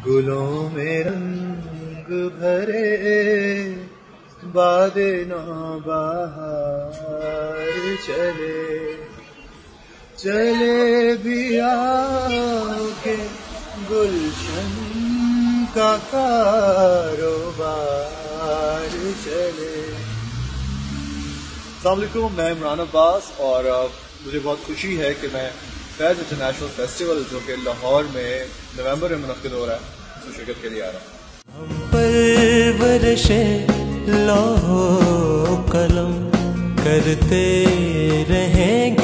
गुलों में रंग भरे बादे नौबहार चले चले भी आके गुलशन का कारोबार चले। अस्सलाम वालेकुम, मैं इमरान अब्बास और मुझे बहुत खुशी है कि मैं फैज़ इंटरनेशनल फेस्टिवल जो कि लाहौर में नवंबर में मुनक़्क़िद हो रहा है उसमें शिरकत के लिए आ रहा हूँ। हम परवरिशे लौहो कलम करते रहेंगे।